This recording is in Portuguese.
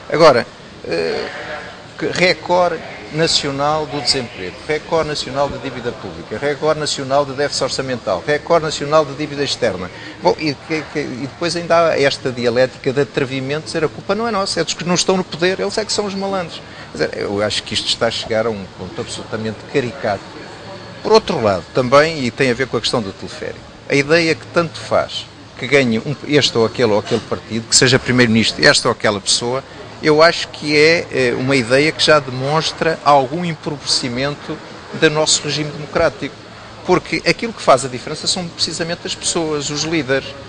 Agora, recorde nacional do desemprego, recorde nacional da dívida pública, recorde nacional de déficit orçamental, recorde nacional de dívida externa. Bom, e depois ainda há esta dialética de atrevimento, dizer a culpa não é nossa, é dos que não estão no poder, eles é que são os malandros. Quer dizer, eu acho que isto está a chegar a um ponto absolutamente caricato. Por outro lado, também, e tem a ver com a questão do teleférico, a ideia que tanto faz que ganhe este ou aquele partido, que seja primeiro-ministro esta ou aquela pessoa, eu acho que é uma ideia que já demonstra algum empobrecimento do nosso regime democrático. Porque aquilo que faz a diferença são precisamente as pessoas, os líderes.